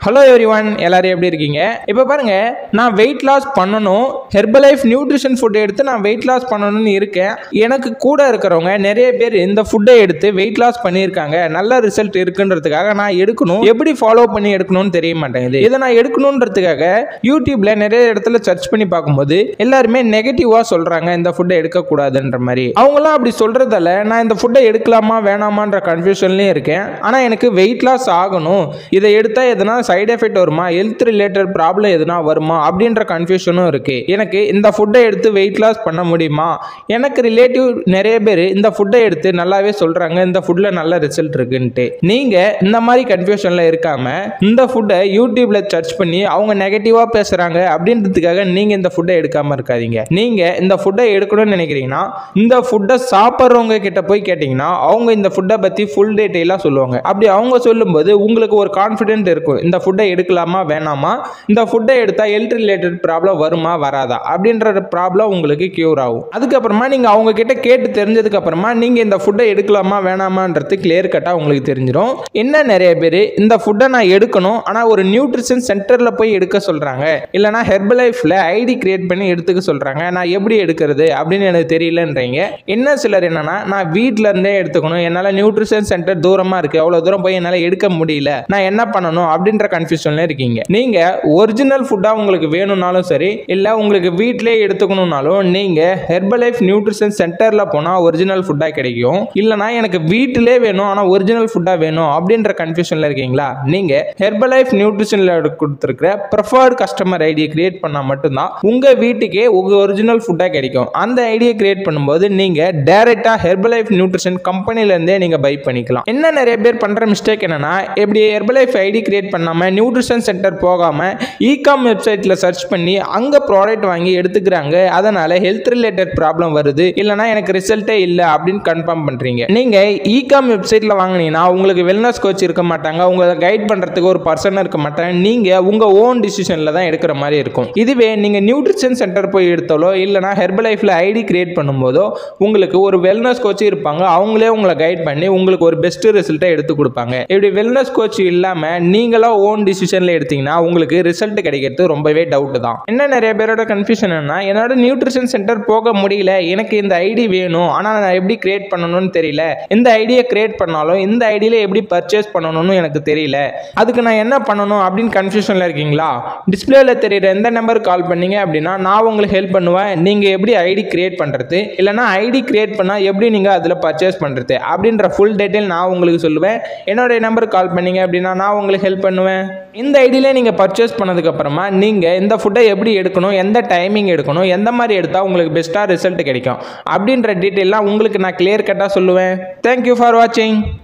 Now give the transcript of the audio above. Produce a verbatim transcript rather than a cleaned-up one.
Hello everyone, எல்லாரும் எப்படி இருக்கீங்க? இப்போ பாருங்க, நான் வெயிட் லாஸ் பண்ணணும், ஹெர்பலைஃப் நியூட்ரிஷன் ஃபுட் எடுத்து நான் வெயிட் லாஸ் பண்ணணும்னு இருக்கேன். எனக்கு கூட இருக்கிறவங்க நிறைய பேர் இந்த ஃபுட்டை எடுத்து வெயிட் லாஸ் பண்ணியிருக்காங்க, நல்ல ரிசல்ட் இருக்குன்றதுக்காக நான் எடுக்கணும், எப்படி ஃபாலோ பண்ணி எடுக்கணும்னு தெரிய மாட்டேங்குது. இதை நான் எடுக்கணுன்றதுக்காக யூடியூப்ல நிறைய இடத்துல சர்ச் பண்ணி பார்க்கும்போது எல்லாருமே நெகட்டிவா சொல்றாங்க இந்த ஃபுட்டை எடுக்கக்கூடாதுன்ற மாதிரி. அவங்களாம் அப்படி சொல்றதால நான் இந்த ஃபுட்டை எடுக்கலாமா வேணாமான்ற கன்ஃபியூஷன்லேயும் இருக்கேன். ஆனால் எனக்கு வெயிட் லாஸ் ஆகணும், இதை எடுத்தா எதனா சைடு எஃபெக்ட் வருமா, ஹெல்த் ரிலேட்டட் ப்ராப்ளம் எதுனா வருமா அப்படின்ற கன்ஃபியூஷனும் இருக்கு. எனக்கு இந்த ஃபுட்டை எடுத்து வெயிட் லாஸ் பண்ண முடியுமா? எனக்கு ரிலேட்டிவ் நிறைய பேர் இந்த ஃபுட்டை எடுத்து நல்லாவே சொல்றாங்க இந்த ஃபுட்ல நல்ல ரிசல்ட் இருக்குன்ட்டு. நீங்க இந்த மாதிரி கன்ஃபியூஷன்ல இருக்காம இந்த ஃபுட்டை யூடியூப்ல சர்ச் பண்ணி அவங்க நெகட்டிவா பேசுறாங்க அப்படின்றதுக்காக நீங்க இந்த ஃபுட்டை எடுக்காம இருக்காதீங்க. நீங்க இந்த ஃபுட்டை எடுக்கணும்னு நினைக்கிறீங்கன்னா இந்த ஃபுட்டை சாப்பிட்றவங்க கிட்ட போய் கேட்டீங்கன்னா அவங்க இந்த ஃபுட்டை பத்தி ஃபுல் டீடைலா சொல்லுவாங்க. அப்படி அவங்க சொல்லும்போது உங்களுக்கு ஒரு கான்ஃபிடென்ட் இருக்கும், இந்த ஃபுட்டை எடுக்கலாமா வேணாமா, இந்த ஃபுட்டை எடுத்தா ஹெல்த் ரிலேட்டட் ப்ராப்ளம் வருமா வராதா அப்படின்ற ப்ராப்ளம் உங்களுக்கு கியூர் ஆகும். அதுக்கப்புறமா நீங்க அவங்க கிட்ட கேட்டு தெரிஞ்சதுக்கு அப்புறமா நீங்க இந்த ஃபுட்டை எடுக்கலாமா வேணாமான்றது கிளியர் கட்டா உங்களுக்கு தெரிஞ்சிடும். என்ன நிறைய பேர் இந்த ஃபுட்டை நான் எடுக்கணும் ஆனா ஒரு நியூட்ரிஷன் சென்டர்ல போய் எடுக்க சொல்றாங்க, இல்லைனா ஹெர்பலைஃப்ல ஐடி கிரியேட் பண்ணி எடுத்துக்க சொல்றாங்க, நான் எப்படி எடுக்கிறது அப்படின்னு எனக்கு தெரியலன்றீங்க. என்ன சிலர் என்னன்னா நான் வீட்டில இருந்தே எடுத்துக்கணும், என்னால நியூட்ரிஷன் சென்டர் தூரமா இருக்கு, அவ்வளவு தூரம் போய் என்னால எடுக்க முடியல, நான் என்ன பண்ணணும் அப்படின்ற கன்ஃபியூஷன்ல இருக்கீங்க. நீங்க ஒரிஜினல் ஃபுட்டா உங்களுக்கு வேணும்னாலும் சரி, இல்ல உங்களுக்கு வீட்டிலேயே எடுத்துக்கணும்னாலும் நீங்க ஹெர்பலைஃப் நியூட்ரிஷன் சென்டர்ல போனா ஒரிஜினல் ஃபுட்டா கிடைக்கும். இல்லனா எனக்கு வீட்டிலே வேணும் ஆனா ஒரிஜினல் ஃபுட்டா வேணும் அப்படின்ற கன்ஃபியூஷன்ல இருக்கீங்களா? நீங்க ஹெர்பலைஃப் நியூட்ரிஷன்ல கொடுத்திருக்கிற ப்ரிஃபர்ட் கஸ்டமர் ஐடியை கிரியேட் பண்ணா மட்டும்தான் உங்க வீட்டுக்கே உங்க ஒரிஜினல் ஃபுட்டா கிடைக்கும். அந்த ஐடியை கிரியேட் பண்ணும்போது நீங்க டைரக்டா ஹெர்பலைஃப் நியூட்ரிஷன் கம்பெனில இருந்தே நீங்க பை பண்ணிக்கலாம். என்ன நிறைய பேர் பண்ற மிஸ்டேக் என்னன்னா, எப்படி ஹெர்பலைஃப் ஐடி கிரியேட் பண்ணாம நியூட்ரிஷன் சென்டர் போகாம இகாம் வெப்சைட்ல சர்ச் பண்ணி அங்க ப்ராடக்ட் வாங்கி எடுத்துக்கிறாங்க, அதனால ஹெல்த் ரிலேட்டட் ப்ராப்ளம் வருது, இல்லனா எனக்கு ரிசல்ட்டே இல்ல அப்படின்னு கன்ஃபார்ம் பண்றீங்க. நீங்க இகாம் வெப்சைட்ல வாங்குனீங்கன்னா உங்களுக்கு வெல்னஸ் கோச் இருக்க மாட்டாங்க, உங்களை கைட் பண்றதுக்கு ஒரு பர்சன் இருக்க மாட்டாங்க, நீங்க உங்க ஓன் டிசிஷன்ல தான் எடுக்கிற மாதிரி இருக்கும். இதுவே நீங்க நியூட்ரிஷன் சென்டர் போய் எடுத்தாலோ இல்லனா ஹெர்பலைஃப்ல ஐடி கிரியேட் பண்ணும்போதோ உங்களுக்கு ஒரு வெல்னஸ் கோச் இருப்பாங்க, அவங்களே உங்களை கைட் பண்ணி உங்களுக்கு ஒரு பெஸ்ட் ரிசல்ட்டை எடுத்து கொடுப்பாங்க. இப்படி வெல்னஸ் கோச் இல்லாம நீங்களா ஓன் டிசிஷன்ல எடுத்தீங்கன்னா உங்களுக்கு ரிசல்ட் கிடைக்கிறது ரொம்பவே டவுட் தான். என்ன நிறைய பேரோட கன்ஃபியூஷன் என்ன, என்னோட நியூட்ரிஷன் சென்டர் போக முடியல, எனக்கு இந்த ஐடி வேணும் ஆனா நான் எப்படி கிரியேட் பண்ணணும்னு தெரியல, இந்த ஐடியை கிரியேட் பண்ணாலும் இந்த ஐடியில எப்படி பர்ச்சேஸ் பண்ணணும்னு எனக்கு தெரியல, அதுக்கு நான் என்ன பண்ணணும் அப்படின்னு கன்ஃபியூஷன்ல இருக்கீங்களா? டிஸ்பிளேல தெரியுற எந்த நம்பருக்கு கால் பண்ணீங்க அப்படின்னா நான் உங்களுக்கு ஹெல்ப் பண்ணுவேன். நீங்க எப்படி ஐடி கிரியேட் பண்றது, இல்லைனா ஐடி கிரியேட் பண்ணா எப்படி நீங்க அதுல பர்ச்சேஸ் பண்றது அப்படின்ற ஃபுல் டீடைல் நான் உங்களுக்கு சொல்லுவேன். என்னோட நம்பருக்கு கால் பண்ணீங்க அப்படின்னா நான் உங்களுக்கு ஹெல்ப் பண்ணுவேன். இந்த ஐடியில நீங்க பர்ச்சேஸ் பண்ணதுக்கு அப்புறமா நீங்க இந்த ஃபுட்டை எப்படி எடுக்கணும், எந்த டைமிங் எடுக்கணும், எந்த மாதிரி எடுத்தா உங்களுக்கு பெஸ்டா ரிசல்ட் கிடைக்கும் அப்படின்ற டீடைல்லாம் உங்களுக்கு நான் கிளியர் கட்டா சொல்லுவேன். தேங்க்யூ ஃபார் வாட்சிங்.